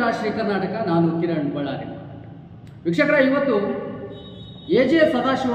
ನಮಸ್ಕಾರ ಶ್ರೀ ಕರ್ನಾಟಕ. ನಾನು ಕಿರಣ್ ಬಳ್ಳಾರಿ. ವೀಕ್ಷಕರ, ಇವತ್ತು ಎಜೆ ಸದಾಶಿವ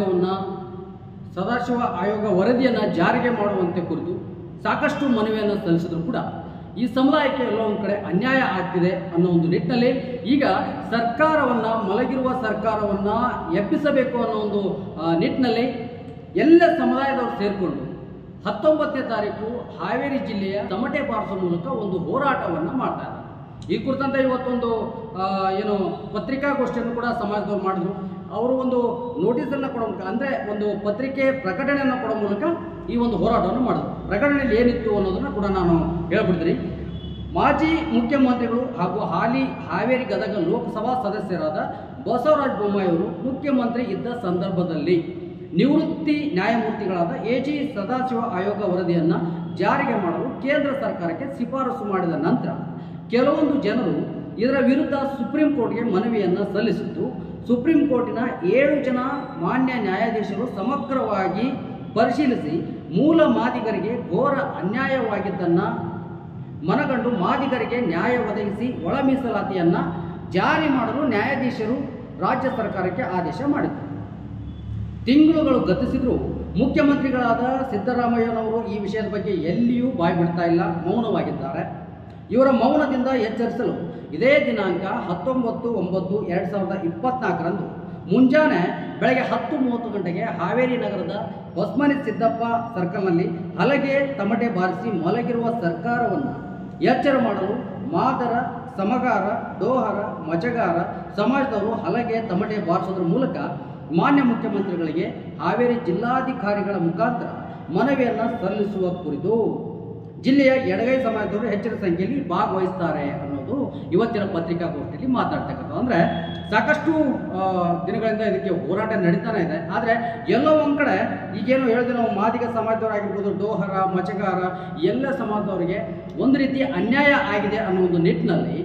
ಆಯೋಗ ವರದಿಯನ್ನು ಜಾರಿಗೆ ಮಾಡುವಂತೆ ಕುರಿತು ಸಾಕಷ್ಟು ಮನವಿಯನ್ನು ಸಲ್ಲಿಸಿದ್ರು ಕೂಡ ಈ ಸಮುದಾಯಕ್ಕೆ ಎಲ್ಲೋ ಒಂದು ಕಡೆ ಅನ್ಯಾಯ ಆಗ್ತಿದೆ ಅನ್ನೋ ಒಂದು ನಿಟ್ಟಿನಲ್ಲಿ ಈಗ ಮಲಗಿರುವ ಸರ್ಕಾರವನ್ನು ಎಬ್ಬಿಸಬೇಕು ಅನ್ನೋ ಒಂದು ನಿಟ್ಟಿನಲ್ಲಿ ಎಲ್ಲ ಸಮುದಾಯದವರು ಸೇರಿಕೊಂಡು 19ನೇ ತಾರೀಕು ಹಾವೇರಿ ಜಿಲ್ಲೆಯ ತಮಟೆ ಬಾರಿಸುವ ಮೂಲಕ ಒಂದು ಹೋರಾಟವನ್ನು ಮಾಡ್ತಾರೆ. ಈ ಕುರಿತಂತೆ ಇವತ್ತೊಂದು ಪತ್ರಿಕಾಗೋಷ್ಠಿಯನ್ನು ಕೂಡ ಸಮಾಜದವರು ಮಾಡಿದ್ರು. ಅವರು ಒಂದು ನೋಟಿಸನ್ನು ಕೊಡೋ ಮೂಲಕ, ಅಂದರೆ ಒಂದು ಪತ್ರಿಕೆ ಪ್ರಕಟಣೆಯನ್ನು ಕೊಡೋ ಮೂಲಕ ಈ ಒಂದು ಹೋರಾಟವನ್ನು ಮಾಡಿದ್ರು. ಪ್ರಕಟಣೆಯಲ್ಲಿ ಏನಿತ್ತು ಅನ್ನೋದನ್ನು ಕೂಡ ನಾನು ಹೇಳ್ಬಿಡ್ತೀನಿ. ಮಾಜಿ ಮುಖ್ಯಮಂತ್ರಿಗಳು ಹಾಗೂ ಹಾಲಿ ಹಾವೇರಿ ಗದಗ ಲೋಕಸಭಾ ಸದಸ್ಯರಾದ ಬಸವರಾಜ ಬೊಮ್ಮಾಯಿ ಅವರು ಮುಖ್ಯಮಂತ್ರಿ ಇದ್ದ ಸಂದರ್ಭದಲ್ಲಿ ನಿವೃತ್ತಿ ನ್ಯಾಯಮೂರ್ತಿಗಳಾದ ಎಜೆ ಸದಾಶಿವ ಆಯೋಗ ವರದಿಯನ್ನು ಜಾರಿಗೆ ಮಾಡಲು ಕೇಂದ್ರ ಸರ್ಕಾರಕ್ಕೆ ಶಿಫಾರಸು ಮಾಡಿದ ನಂತರ ಕೆಲವೊಂದು ಜನರು ಇದರ ವಿರುದ್ಧ ಸುಪ್ರೀಂ ಕೋರ್ಟ್ಗೆ ಮನವಿಯನ್ನು ಸಲ್ಲಿಸಿದ್ದು, ಸುಪ್ರೀಂ ಕೋರ್ಟಿನ 7 ಜನ ಮಾನ್ಯ ನ್ಯಾಯಾಧೀಶರು ಸಮಗ್ರವಾಗಿ ಪರಿಶೀಲಿಸಿ ಮೂಲ ಮಾದಿಗರಿಗೆ ಘೋರ ಅನ್ಯಾಯವಾಗಿದ್ದನ್ನು ಮನಗಂಡು ಮಾದಿಗರಿಗೆ ನ್ಯಾಯ ಒದಗಿಸಿ ಒಳ ಮೀಸಲಾತಿಯನ್ನು ಜಾರಿ ಮಾಡಲು ನ್ಯಾಯಾಧೀಶರು ರಾಜ್ಯ ಸರ್ಕಾರಕ್ಕೆ ಆದೇಶ ಮಾಡಿದರು. ತಿಂಗಳುಗಳು ಗತಿಸಿದರೂ ಮುಖ್ಯಮಂತ್ರಿಗಳಾದ ಸಿದ್ದರಾಮಯ್ಯನವರು ಈ ವಿಷಯದ ಬಗ್ಗೆ ಎಲ್ಲಿಯೂ ಬಾಯಿ ಬಿಡ್ತಾ ಇಲ್ಲ, ಮೌನವಾಗಿದ್ದಾರೆ. ಇವರ ಮೌನದಿಂದ ಎಚ್ಚರಿಸಲು ಇದೇ ದಿನಾಂಕ 19/9/2024 ಮುಂಜಾನೆ ಬೆಳಗ್ಗೆ 10:30 ಗಂಟೆಗೆ ಹಾವೇರಿ ನಗರದ ಹೊಸ್ಮನಿ ಸಿದ್ದಪ್ಪ ಸರ್ಕಲ್ನಲ್ಲಿ ಹಲಗೆ ತಮಟೆ ಬಾರಿಸಿ ಮಲಗಿರುವ ಸರ್ಕಾರವನ್ನು ಎಚ್ಚರ ಮಾಡಲು ಮಾದರ, ಸಮಗಾರ, ಡೋಹರ, ಮಚಗಾರ ಸಮಾಜದವರು ಹಲಗೆ ತಮಟೆ ಬಾರಿಸೋದ್ರ ಮೂಲಕ ಮಾನ್ಯ ಮುಖ್ಯಮಂತ್ರಿಗಳಿಗೆ ಹಾವೇರಿ ಜಿಲ್ಲಾಧಿಕಾರಿಗಳ ಮುಖಾಂತರ ಮನವಿಯನ್ನು ಸಲ್ಲಿಸುವ ಕುರಿತು ಜಿಲ್ಲೆಯ ಎಡಗೈ ಸಮಾಜದವರು ಹೆಚ್ಚಿನ ಸಂಖ್ಯೆಯಲ್ಲಿ ಭಾಗವಹಿಸ್ತಾರೆ ಅನ್ನೋದು ಇವತ್ತಿನ ಪತ್ರಿಕಾಗೋಷ್ಠಿಯಲ್ಲಿ ಮಾತಾಡ್ತಕ್ಕಂಥದ್ದು. ಅಂದರೆ ಸಾಕಷ್ಟು ದಿನಗಳಿಂದ ಇದಕ್ಕೆ ಹೋರಾಟ ನಡೀತಾನೆ ಇದೆ. ಆದರೆ ಎಲ್ಲೋ ಒಂದು ಕಡೆ ಈಗೇನು ಹೇಳಿದ್ರೆ ನಾವು ಮಾದಿಗ ಸಮಾಜದವರಾಗಿರ್ಬೋದು, ಡೋಹರ, ಮಚಗಾರ ಎಲ್ಲ ಸಮಾಜದವರಿಗೆ ಒಂದು ರೀತಿ ಅನ್ಯಾಯ ಆಗಿದೆ ಅನ್ನೋ ಒಂದು ನಿಟ್ಟಿನಲ್ಲಿ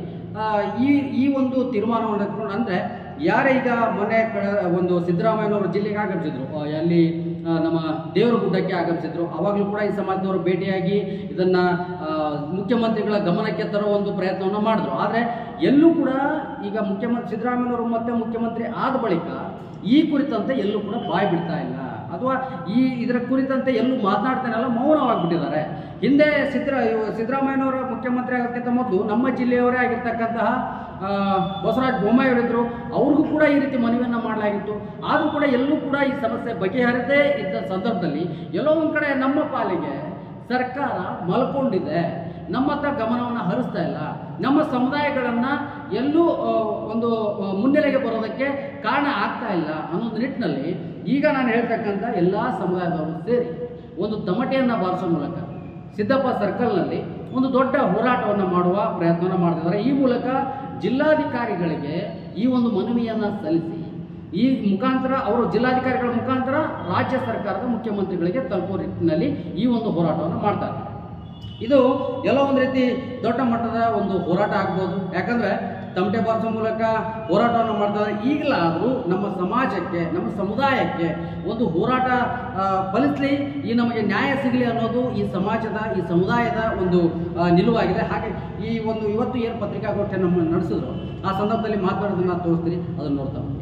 ಈ ಒಂದು ತೀರ್ಮಾನವನ್ನು ಎತ್ಕೊಂಡು, ಅಂದರೆ ಯಾರೇ ಈಗ ಮೊನ್ನೆ ಒಂದು ಸಿದ್ದರಾಮಯ್ಯನವರು ಜಿಲ್ಲೆಗೆ ಆಗಮಿಸಿದ್ರು, ಅಲ್ಲಿ ನಮ್ಮ ದೇವರಗುಡ್ಡಕ್ಕೆ ಆಗಮಿಸಿದ್ರು. ಆವಾಗಲೂ ಕೂಡ ಈ ಸಮಾಜದವರು ಭೇಟಿಯಾಗಿ ಇದನ್ನು ಮುಖ್ಯಮಂತ್ರಿಗಳ ಗಮನಕ್ಕೆ ತರೋ ಒಂದು ಪ್ರಯತ್ನವನ್ನು ಮಾಡಿದ್ರು. ಆದರೆ ಎಲ್ಲೂ ಕೂಡ ಈಗ ಸಿದ್ದರಾಮಯ್ಯನವರು ಮತ್ತೆ ಮುಖ್ಯಮಂತ್ರಿ ಆದ ಬಳಿಕ ಈ ಕುರಿತಂತೆ ಎಲ್ಲೂ ಕೂಡ ಬಾಯಿ ಬಿಡ್ತಾ ಇಲ್ಲ, ಅಥವಾ ಇದರ ಕುರಿತಂತೆ ಎಲ್ಲೂ ಮಾತನಾಡ್ತಾನೆಲ್ಲ ಮೌನವಾಗಿಬಿಟ್ಟಿದ್ದಾರೆ. ಹಿಂದೆ ಸಿದ್ದರಾಮಯ್ಯನವರ ಮುಖ್ಯಮಂತ್ರಿ ಆಗೋದಕ್ಕಿಂತ ಮೊದಲು ನಮ್ಮ ಜಿಲ್ಲೆಯವರೇ ಆಗಿರ್ತಕ್ಕಂತಹ ಬಸವರಾಜ ಬೊಮ್ಮಾಯಿ ಅವರಿದ್ದರು. ಅವ್ರಿಗೂ ಕೂಡ ಈ ರೀತಿ ಮನವಿಯನ್ನು ಮಾಡಲಾಗಿತ್ತು. ಆದರೂ ಕೂಡ ಎಲ್ಲೂ ಕೂಡ ಈ ಸಮಸ್ಯೆ ಬಗೆಹರದೇ ಇದ್ದ ಸಂದರ್ಭದಲ್ಲಿ ಎಲ್ಲೋ ಒಂದು ಕಡೆ ನಮ್ಮ ಪಾಲಿಗೆ ಸರ್ಕಾರ ಮಲ್ಕೊಂಡಿದೆ, ನಮ್ಮತ್ತ ಗಮನವನ್ನು ಹರಿಸ್ತಾ ಇಲ್ಲ, ನಮ್ಮ ಸಮುದಾಯಗಳನ್ನು ಎಲ್ಲೂ ಒಂದು ಮುನ್ನೆಲೆಗೆ ಬರೋದಕ್ಕೆ ಕಾರಣ ಆಗ್ತಾ ಇಲ್ಲ ಅನ್ನೋದು ನಿಟ್ಟಿನಲ್ಲಿ ಈಗ ನಾನು ಹೇಳ್ತಕ್ಕಂಥ ಎಲ್ಲ ಸಮುದಾಯದವರು ಸೇರಿ ಒಂದು ತಮಟೆಯನ್ನು ಬಾರಿಸೋ ಮೂಲಕ ಸಿದ್ದಪ್ಪ ಸರ್ಕಲ್ನಲ್ಲಿ ಒಂದು ದೊಡ್ಡ ಹೋರಾಟವನ್ನು ಮಾಡುವ ಪ್ರಯತ್ನವನ್ನು ಮಾಡ್ತಿದ್ದಾರೆ. ಈ ಮೂಲಕ ಜಿಲ್ಲಾಧಿಕಾರಿಗಳಿಗೆ ಈ ಒಂದು ಮನವಿಯನ್ನು ಸಲ್ಲಿಸಿ ಈ ಮುಖಾಂತರ ಅವರು ಜಿಲ್ಲಾಧಿಕಾರಿಗಳ ಮುಖಾಂತರ ರಾಜ್ಯ ಸರ್ಕಾರದ ಮುಖ್ಯಮಂತ್ರಿಗಳಿಗೆ ತಲುಪುವ ನಿಟ್ಟಿನಲ್ಲಿ ಈ ಒಂದು ಹೋರಾಟವನ್ನು ಮಾಡ್ತಾರೆ. ಇದು ಎಲ್ಲ ಒಂದು ರೀತಿ ದೊಡ್ಡ ಮಟ್ಟದ ಒಂದು ಹೋರಾಟ ಆಗ್ಬೋದು. ಯಾಕಂದರೆ ತಮಟೆ ಬಾರಿಸೋ ಮೂಲಕ ಹೋರಾಟವನ್ನು ಮಾಡ್ತಾರೆ. ಈಗಲಾದರೂ ನಮ್ಮ ಸಮಾಜಕ್ಕೆ, ನಮ್ಮ ಸಮುದಾಯಕ್ಕೆ ಒಂದು ಹೋರಾಟ ಫಲಿಸಲಿ, ಈ ನಮಗೆ ನ್ಯಾಯ ಸಿಗಲಿ ಅನ್ನೋದು ಈ ಸಮಾಜದ, ಈ ಸಮುದಾಯದ ಒಂದು ನಿಲುವಾಗಿದೆ. ಹಾಗೆ ಈ ಒಂದು ಇವತ್ತು ಏನು ಪತ್ರಿಕಾಗೋಷ್ಠಿಯನ್ನು ನಡೆಸಿದ್ರು ಆ ಸಂದರ್ಭದಲ್ಲಿ ಮಾತನಾಡೋದನ್ನು ತೋರಿಸ್ತೀನಿ, ಅದನ್ನು ನೋಡ್ತಾ ಹೋಗಿ.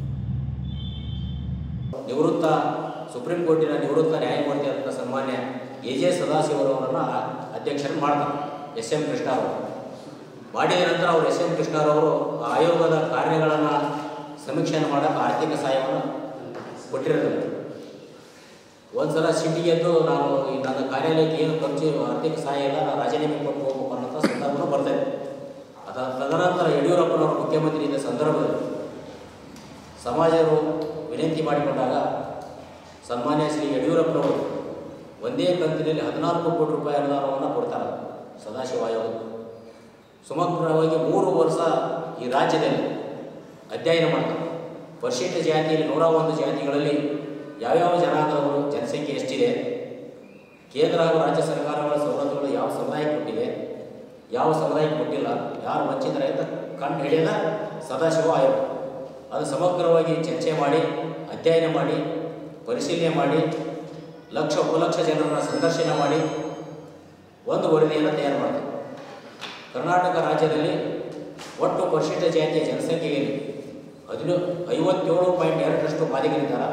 ಸುಪ್ರೀಂ ಕೋರ್ಟಿನ ನಿವೃತ್ತ ನ್ಯಾಯಮೂರ್ತಿಯಾದಂಥ ಸನ್ಮಾನ್ಯ ಎಜೆ ಸದಾಶಿವರವರನ್ನು ಅಧ್ಯಕ್ಷರು ಮಾಡ್ತಾರೆ ಎಸ್.ಎಂ. ಕೃಷ್ಣರವರು. ಮಾಡಿದ ನಂತರ ಅವರು ಎಸ್.ಎಂ. ಕೃಷ್ಣರವರು ಆಯೋಗದ ಕಾರ್ಯಗಳನ್ನು ಸಮೀಕ್ಷೆಯನ್ನು ಮಾಡೋಕ್ಕೆ ಆರ್ಥಿಕ ಸಹಾಯವನ್ನು ಕೊಟ್ಟಿರೋದಿಲ್ಲ. ಒಂದು ಸಲ ಸಿಟಿಗೆದ್ದು ನಾನು ನನ್ನ ಕಾರ್ಯಾಲಯಕ್ಕೆ ಏನು ಖರ್ಚು ಆರ್ಥಿಕ ಸಹಾಯ ಇಲ್ಲ, ನಾನು ರಾಜೀನಾಮೆ ಕೊಟ್ಟು ಹೋಗ್ಬೇಕು ಅನ್ನೋಂಥ ಸಂದರ್ಭನೂ ಬರ್ತಾಯಿದೆ. ತದನಂತರ ಯಡಿಯೂರಪ್ಪನವರು ಮುಖ್ಯಮಂತ್ರಿ ಇದ್ದ ಸಂದರ್ಭದಲ್ಲಿ ಸಮಾಜರು ವಿನಂತಿ ಮಾಡಿಕೊಂಡಾಗ ಸನ್ಮಾನ್ಯ ಶ್ರೀ ಯಡಿಯೂರಪ್ಪನವರು ಒಂದೇ ಕಂತಿನಲ್ಲಿ 14 ಕೋಟಿ ರೂಪಾಯಿ ಅನುದಾನವನ್ನು ಕೊಡ್ತಾರೆ ಸದಾಶಿವ ಆಯೋಗ. ಸಮಗ್ರವಾಗಿ 3 ವರ್ಷ ಈ ರಾಜ್ಯದಲ್ಲಿ ಅಧ್ಯಯನ ಮಾಡ್ತಾರೆ. ಪರಿಶಿಷ್ಟ ಜಾತಿಯಲ್ಲಿ 101 ಜಾತಿಗಳಲ್ಲಿ ಯಾವ್ಯಾವ ಜನಾಂಗದವರು ಜನಸಂಖ್ಯೆ ಎಷ್ಟಿದೆ, ಕೇಂದ್ರ ಹಾಗೂ ರಾಜ್ಯ ಸರ್ಕಾರಗಳ ಸವಲತ್ತುಗಳು ಯಾವ ಸಮುದಾಯಕ್ಕೆ ಕೊಟ್ಟಿದೆ, ಯಾವ ಸಮುದಾಯಕ್ಕೆ ಕೊಟ್ಟಿಲ್ಲ, ಯಾರು ವಂಚಿತರೆ ಅಂತ ಕಂಡು ಹಿಡಿಯದ ಸದಾಶಿವ ಆಯೋಗ. ಅದು ಸಮಗ್ರವಾಗಿ ಚರ್ಚೆ ಮಾಡಿ, ಅಧ್ಯಯನ ಮಾಡಿ, ಪರಿಶೀಲನೆ ಮಾಡಿ, ಉಪಲಕ್ಷ ಜನರನ್ನು ಸಂದರ್ಶನ ಮಾಡಿ ಒಂದು ವರದಿಯನ್ನು ತಯಾರು ಮಾಡ್ತಾರೆ. ಕರ್ನಾಟಕ ರಾಜ್ಯದಲ್ಲಿ ಒಟ್ಟು ಪರಿಶಿಷ್ಟ ಜಾತಿಯ ಜನಸಂಖ್ಯೆಯಲ್ಲಿ 57.2% ಮಾದಿಗರಿದ್ದಾರೆ.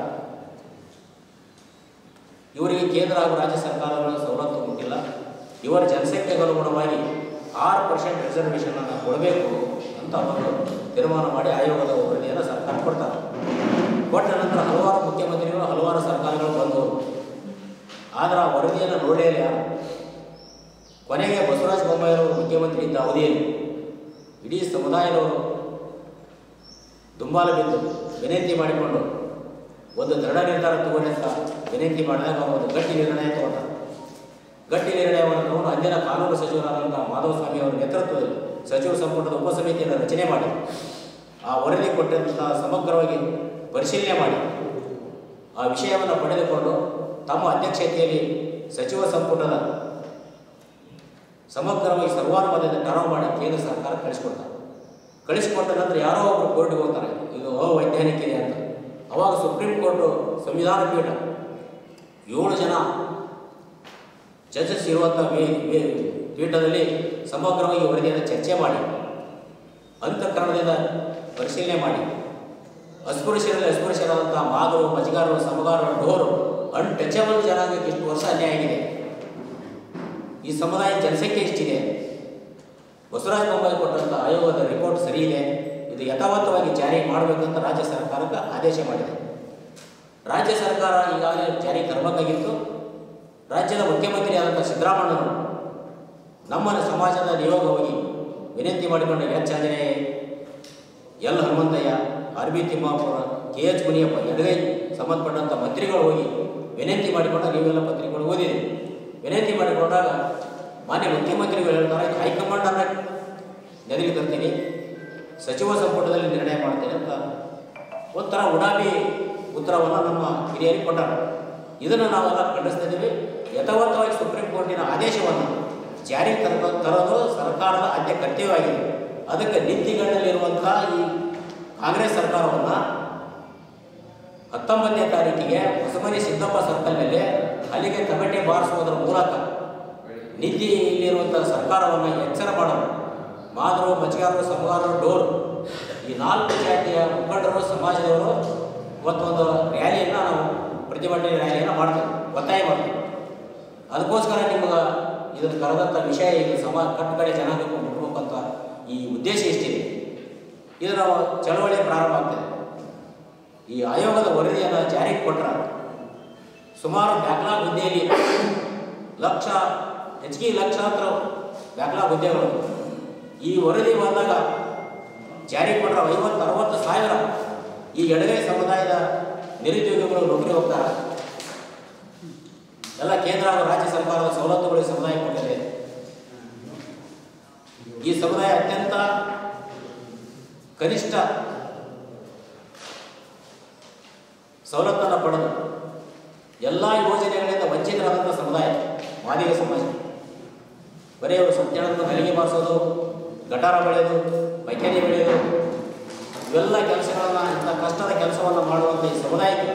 ಇವರಿಗೆ ಕೇಂದ್ರ ಹಾಗೂ ರಾಜ್ಯ ಸರ್ಕಾರಗಳ ಸವಲತ್ತು ಮುಟ್ಟಿಲ್ಲ. ಇವರ ಜನಸಂಖ್ಯೆಗೆ ಅನುಗುಣವಾಗಿ 6% ರಿಸರ್ವೇಷನ್ ಅನ್ನು ಕೊಡಬೇಕು ಅಂತ ಅವರು ತೀರ್ಮಾನ ಮಾಡಿ ಆಯೋಗದ ವರದಿಯನ್ನು ಸರ್ಕಾರ ಕೊಡ್ತಾರೆ. ಕೊಟ್ಟ ನಂತರ ಹಲವಾರು ಮುಖ್ಯಮಂತ್ರಿಗಳು ಹಲವಾರು ಸರ್ಕಾರಗಳು ಬಂದವರು, ಆದರೆ ಆ ವರದಿಯನ್ನು ನೋಡೇ ಇಲ್ಲ. ಕೊನೆಗೆ ಬಸವರಾಜ ಬೊಮ್ಮಾಯಿಯವರು ಮುಖ್ಯಮಂತ್ರಿ ಇದ್ದ ಅವಧಿಯಲ್ಲಿ ಇಡೀ ಸಮುದಾಯದವರು ದುಂಬಾಲ ಬಿದ್ದು ವಿನಂತಿ ಮಾಡಿಕೊಂಡು ಒಂದು ದೃಢ ನಿರ್ಧಾರ ತಗೊಂಡು ಅಂತ ವಿನಂತಿ ಮಾಡಿದಾಗ ಅವರು ಒಂದು ಗಟ್ಟಿ ನಿರ್ಣಯ ತಗೊಂಡರು. ಗಟ್ಟಿ ನಿರ್ಣಯವನ್ನು ತಗೊಂಡು ಅಂದಿನ ಕಾನೂನು ಸಚಿವರಾದಂಥ ಮಾಧವಸ್ವಾಮಿ ಅವರ ನೇತೃತ್ವದಲ್ಲಿ ಸಚಿವ ಸಂಪುಟದ ಉಪಸಮಿತಿಯನ್ನು ರಚನೆ ಮಾಡಿ ಆ ವರದಿ ಕೊಟ್ಟಂಥ ಸಮಗ್ರವಾಗಿ ಪರಿಶೀಲನೆ ಮಾಡಿ ಆ ವಿಷಯವನ್ನು ಪಡೆದುಕೊಂಡು ತಮ್ಮ ಅಧ್ಯಕ್ಷತೆಯಲ್ಲಿ ಸಚಿವ ಸಂಪುಟದ ಸಮಗ್ರವಾಗಿ ಸರ್ವಾನುಮತದಿಂದ ಠರಾವು ಮಾಡಿ ಕೇಂದ್ರ ಸರ್ಕಾರ ಕಳಿಸಿಕೊಟ್ಟ ನಂತರ ಯಾರೋ ಒಬ್ಬರು ಕೋರ್ಟ್ಗೆ ಹೋಗ್ತಾರೆ, ಇದು ಅವೈಜ್ಞಾನಿಕ ಇದೆ ಅಂತ. ಅವಾಗ ಸುಪ್ರೀಂ ಕೋರ್ಟು ಸಂವಿಧಾನ ಪೀಠ 7 ಜನ ಜಡ್ಜಸ್ ಇರುವಂಥ ಪೀಠದಲ್ಲಿ ಸಮಗ್ರವಾಗಿ ವರದಿಯನ್ನು ಚರ್ಚೆ ಮಾಡಿ ಅಂತಃಕರಣದಿಂದ ಪರಿಶೀಲನೆ ಮಾಡಿ ಅಸ್ಪೃಶ್ಯರಾದಂಥ ಮಾದರು, ಮಜ್ಗಾರರು, ಸಮಗಾರರು, ಡೋರು ಅನ್ಟಚಬಲ್ ಜನಾಂಗಕ್ಕೆ ಇಷ್ಟು ವರ್ಷ ಅನ್ಯಾಯ ಆಗಿದೆ. ಈ ಸಮುದಾಯದ ಜನಸಂಖ್ಯೆ ಎಷ್ಟಿದೆ? ಬಸವರಾಜ ಬೊಮ್ಮಾಯಿ ಕೊಟ್ಟಂಥ ಆಯೋಗದ ರಿಪೋರ್ಟ್ ಸರಿ ಇದೆ, ಇದು ಯಥಾವತ್ತವಾಗಿ ಜಾರಿ ಮಾಡಬೇಕಂತ ರಾಜ್ಯ ಸರ್ಕಾರಕ್ಕೆ ಆದೇಶ ಮಾಡಿದೆ. ರಾಜ್ಯ ಸರ್ಕಾರ ಈಗಾಗಲೇ ಜಾರಿ ತರಬೇಕಾಗಿತ್ತು. ರಾಜ್ಯದ ಮುಖ್ಯಮಂತ್ರಿ ಆದಂಥ ಸಿದ್ದರಾಮಯ್ಯನವರು ನಮ್ಮ ಸಮಾಜದ ನಿಯೋಗ ಹೋಗಿ ವಿನಂತಿ ಮಾಡಿಕೊಂಡು H Anjaneya, L Hanumanthaiah, R B Timmapur, K H Muniyappa, ಎಡಗೈ ಸಂಬಂಧಪಟ್ಟಂಥ ಮಂತ್ರಿಗಳು ಹೋಗಿ ವಿನಂತಿ ಮಾಡಿಕೊಂಡು ನೀವೆಲ್ಲ ಪತ್ರಿಕೆಗಳು ಓದಿದೆ. ವಿನಂತಿ ಮಾಡಿಕೊಂಡಾಗ ಮಾನ್ಯ ಮುಖ್ಯಮಂತ್ರಿಗಳು ಹೇಳ್ತಾರೆ, ಹೈಕಮಾಂಡನ್ನು ನೆದರಿಗೆ ತರ್ತೀನಿ, ಸಚಿವ ಸಂಪುಟದಲ್ಲಿ ನಿರ್ಣಯ ಮಾಡ್ತೇನೆ ಅಂತ ಒಂಥರ ಉಡಾಬಿ ಉತ್ತರವನ್ನು ನಮ್ಮ ಹಿರಿಯರಿಗೆ ಕೊಟ್ಟಾರೆ. ಇದನ್ನು ನಾವೆಲ್ಲ ಖಂಡಿಸ್ತಿದ್ದೀವಿ. ಯಥಾವತ್ತವಾಗಿ ಸುಪ್ರೀಂ ಕೋರ್ಟಿನ ಆದೇಶವನ್ನು ಜಾರಿಗೆ ತರೋದು ಸರ್ಕಾರದ ಆದ್ಯ ಕರ್ತವ್ಯವಾಗಿದೆ. ಅದಕ್ಕೆ ನೀತಿಗಣ್ಣಲ್ಲಿರುವಂಥ ಈ ಕಾಂಗ್ರೆಸ್ ಸರ್ಕಾರವನ್ನು 19ನೇ ತಾರೀಕಿಗೆ ಹೊಸಮನೆ ಸಿದ್ದಪ್ಪ ಸರ್ಕಲ್ನಲ್ಲಿ ಅಲ್ಲಿಗೆ ಕಮಿಟಿ ಬಾರಿಸುವುದರ ಮೂಲಕ ನೀತಿಯಲ್ಲಿರುವಂಥ ಸರ್ಕಾರವನ್ನು ಎಚ್ಚರ ಮಾಡಲು ಮಾದರು, ಮಜ್ಗಾರರು, ಸಮಗಾರರು, ಡೋರು ಈ 4 ಜಾತಿಯ ಮುಖಂಡರು, ಸಮಾಜದವರು ಇವತ್ತೊಂದು ರ್ಯಾಲಿಯನ್ನು ನಾವು ಪ್ರತಿಭಟನೆ ರ್ಯಾಲಿಯನ್ನು ಮಾಡ್ತೇವೆ, ಒತ್ತಾಯ ಮಾಡ್ತೀವಿ. ಅದಕ್ಕೋಸ್ಕರ ನಿಮಗೆ ಇದನ್ನು ಕರೆದಂಥ ವಿಷಯ ಈಗ ಕಟ್ಟಕಡೆ ಜನಾಂಗಕ್ಕೆ ಮುಟ್ಟಬೇಕಂತ ಈ ಉದ್ದೇಶ ಎಷ್ಟಿದೆ. ಇದರ ಚಳವಳಿ ಪ್ರಾರಂಭ ಆಗ್ತದೆ. ಈ ಆಯೋಗದ ವರದಿಯನ್ನು ಜಾರಿಗೆ ಕೊಟ್ಟರೆ ಸುಮಾರು ಬ್ಯಾಕ್ಲಾಗ್ ಹುದ್ದೆಯಲ್ಲಿ ಲಕ್ಷಾಂತರ ಬ್ಯಾಕ್ಲಾಗ್ ಹುದ್ದೆಗಳು ಈ ವರದಿ ಬಂದಾಗ ಜಾರಿ ಕೊಟ್ಟರೆ 50-60 ಸಾವಿರ ಈ ಎಡಗೈ ಸಮುದಾಯದ ನಿರುದ್ಯೋಗಿಗಳು ನೌಕರಿ ಹೋಗ್ತಾರೆ. ಎಲ್ಲ ಕೇಂದ್ರ ಹಾಗೂ ರಾಜ್ಯ ಸರ್ಕಾರದ ಸವಲತ್ತುಗಳು ಈ ಸಮುದಾಯ ಕೊಟ್ಟಿದೆ. ಈ ಸಮುದಾಯ ಅತ್ಯಂತ ಕನಿಷ್ಠ ಸವಲತ್ತನ್ನು ಪಡೆದು ಎಲ್ಲ ಯೋಜನೆಗಳಿಂದ ವಂಚಿತರಾದಂಥ ಸಮುದಾಯ ಮಾದಿಗ ಸಮಾಜ. ಬರೀ ಅವರು ಸತ್ಯಾನಂದ ನಲಿಗೆ ಬಾರಿಸೋದು, ಗಟಾರ ಬೆಳೆಯೋದು, ಬೈಕೇರಿ ಬೆಳೆಯೋದು, ಇವೆಲ್ಲ ಕೆಲಸಗಳನ್ನು, ಇಂಥ ಕಷ್ಟದ ಕೆಲಸವನ್ನು ಮಾಡುವಂಥ ಈ ಸಮುದಾಯಕ್ಕೆ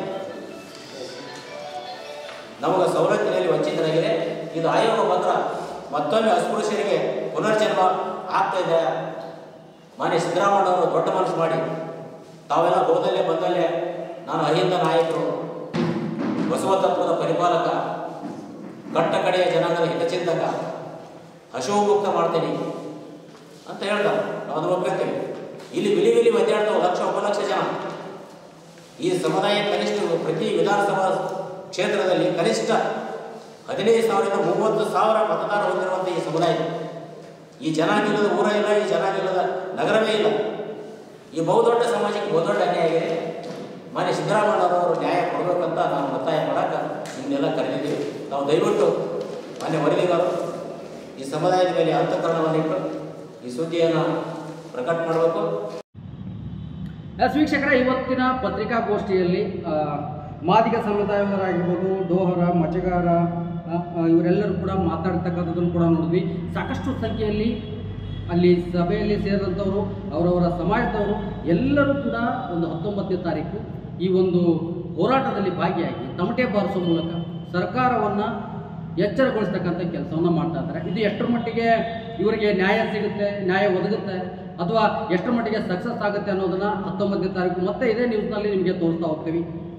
ನಮಗೆ ಸವಲತ್ತಿನಲ್ಲಿ ವಂಚಿತರಾಗಿದೆ. ಇದು ಆಯೋಗ ಬಂದ್ರೆ ಮತ್ತೊಮ್ಮೆ ಅಸ್ಪೃಶ್ಯರಿಗೆ ಪುನರ್ಜನ್ಮ ಆಗ್ತಾಯಿದೆ. ಮಾನ್ಯ ಸಿದ್ದರಾಮಯ್ಯವರು ದೊಡ್ಡ ಮನಸ್ಸು ಮಾಡಿ ತಾವೆಲ್ಲ ಹೋದಲ್ಲೇ ಬಂದಲ್ಲೇ ನಾನು ಅಹಿಂದ ನಾಯಕರು, ಬಸವ ತತ್ವದ ಪರಿಪಾಲಕ, ಕಟ್ಟ ಕಡೆಯ ಜನಾಂಗದ ಹಿತಚಿಂತಕ, ಹಸಿವು ಮುಕ್ತ ಮಾಡ್ತೇನೆ ಅಂತ ಹೇಳ್ತಾರೆ. ನಾವು ಅದನ್ನು ಒಪ್ಕೊಳ್ತೇವೆ. ಇಲ್ಲಿ ವಿಲಿ ಒದ್ದಾಡ್ತಾವೆ 1,00,000 ಜನ. ಈ ಸಮುದಾಯ ಕನಿಷ್ಠ ಪ್ರತಿ ವಿಧಾನಸಭಾ ಕ್ಷೇತ್ರದಲ್ಲಿ ಕನಿಷ್ಠ 15,000ರಿಂದ 30,000 ಮತದಾರ ಹೊಂದಿರುವಂಥ ಈ ಸಮುದಾಯ. ಈ ಜನಾಂಗದ ಊರ ಇಲ್ಲ, ಈ ಜನಾಂಗದ ನಗರವೇ ಇಲ್ಲ. ಈ ಬಹುದೊಡ್ಡ ಸಮಾಜಕ್ಕೆ ಬಹುದೊಡ್ಡ ಅನ್ಯಾಯ ಆಗಿದೆ. ಮಾನ್ಯ ಸಿದ್ದರಾಮಯ್ಯನವರು ನ್ಯಾಯ ಕೊಡಬೇಕಂತ ನಾವು ಒತ್ತಾಯ ಮಾಡೋಕೆ ನಿಮ್ಮನ್ನೆಲ್ಲ ಕರೆದಿದ್ದೀವಿ. ನಾವು ದಯವಿಟ್ಟು ಮಾನ್ಯ ವರದಿಗಾರರು ಈ ಸಮುದಾಯದ ಮೇಲೆ ಅಂತಃಕರಣವನ್ನಿಟ್ಟು ಈ ಸುದ್ದಿಯನ್ನು ಪ್ರಕಟ ಮಾಡಬೇಕು. ವೀಕ್ಷಕರೇ, ಇವತ್ತಿನ ಪತ್ರಿಕಾಗೋಷ್ಠಿಯಲ್ಲಿ ಮಾದಿಗ ಸಮುದಾಯವರಾಗಿರ್ಬೋದು, ಡೋಹರ, ಮಚಗಾರ, ಇವರೆಲ್ಲರೂ ಕೂಡ ಮಾತಾಡ್ತಕ್ಕಂಥದ್ದನ್ನು ಕೂಡ ನೋಡಿದ್ವಿ. ಸಾಕಷ್ಟು ಸಂಖ್ಯೆಯಲ್ಲಿ ಅಲ್ಲಿ ಸಭೆಯಲ್ಲಿ ಸೇರಿದಂಥವರು, ಅವರವರ ಸಮಾಜದವರು ಎಲ್ಲರೂ ಕೂಡ ಒಂದು 19ನೇ ತಾರೀಕು ಈ ಒಂದು ಹೋರಾಟದಲ್ಲಿ ಭಾಗಿಯಾಗಿ ತಮಟೆ ಬಾರಿಸುವ ಮೂಲಕ ಸರ್ಕಾರವನ್ನು ಎಚ್ಚರಗೊಳಿಸ್ತಕ್ಕಂಥ ಕೆಲಸವನ್ನು ಮಾಡ್ತಾ ಇದ್ದಾರೆ. ಇದು ಎಷ್ಟರ ಮಟ್ಟಿಗೆ ಇವರಿಗೆ ನ್ಯಾಯ ಸಿಗುತ್ತೆ, ನ್ಯಾಯ ಒದಗುತ್ತೆ ಅಥವಾ ಎಷ್ಟರ ಮಟ್ಟಿಗೆ ಸಕ್ಸಸ್ ಆಗುತ್ತೆ ಅನ್ನೋದನ್ನು 19ನೇ ತಾರೀಕು ಮತ್ತೆ ಇದೇ ನ್ಯೂಸ್ನಲ್ಲಿ ನಿಮಗೆ ತೋರಿಸ್ತಾ ಹೋಗ್ತೀವಿ.